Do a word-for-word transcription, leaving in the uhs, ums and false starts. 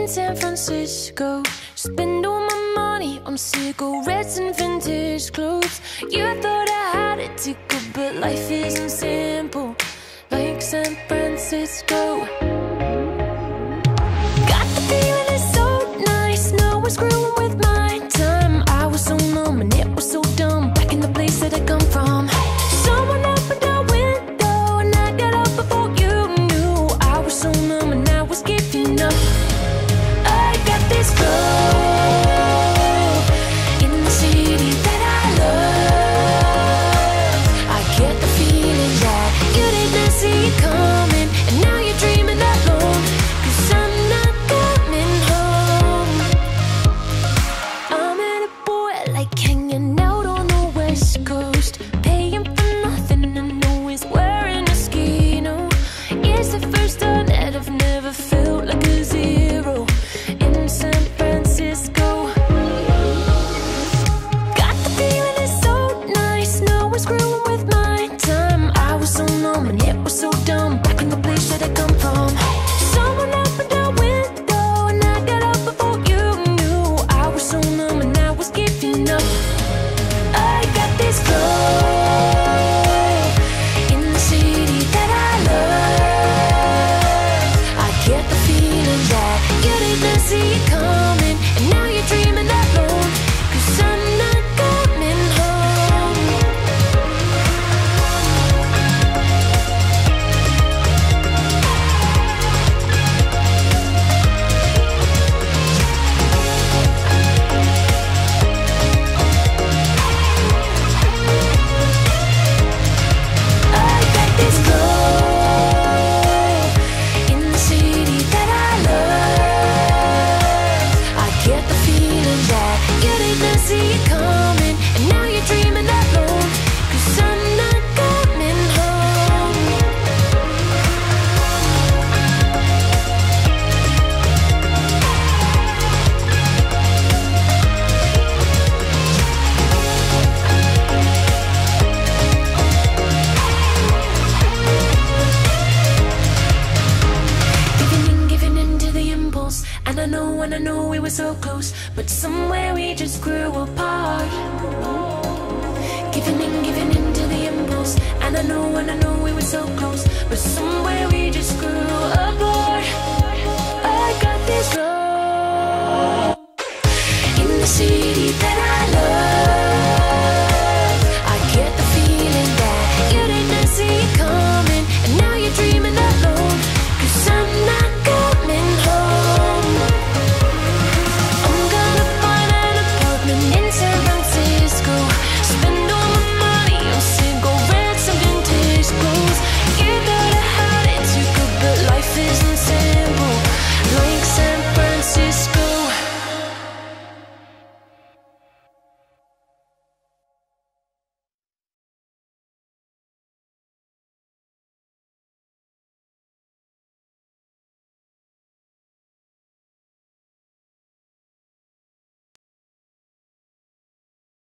San Francisco. Spend all my money on cigarettes and vintage clothes. You thought I had it tickled, but life isn't simple like San Francisco. Got the feeling it's so nice, no one's screwing with my time. I was so numb and it was so dumb, back in the place that I come from. Someone opened our window and I got up before you knew. I was so numb and I was giving up. I got this love in the city that I love. I get the feeling that you didn't see it coming, and now you're dreaming alone, 'cause I'm not coming home. I met a boy like hanging out on the West Coast, paying for nothing, I know he's wearing a Eskimo. It's the first time that I've never felt like a zero in San Francisco. Got the feeling it's so nice, no one's screwing with my time. I was so numb and it was so dumb, back in the place that I come from. Someone opened our window and I got up before you knew. I was so numb and I was giving up. I got this love in the city that I love. I get the feeling that you didn't see it coming, and now you're dreaming alone, 'cause I'm not coming home. I got this love in the city that I love. I get the feeling that you didn't see it coming, and now you're dreaming alone, 'cause I'm not coming home. Giving in, giving in to the impulse, and I know, and I know we were so close, but somewhere we just grew apart. Giving in, giving in to the impulse, and I know, and I know we were so close, but somewhere we just grew apart. I got this love in the city that I love. I get the feeling that you didn't see it coming.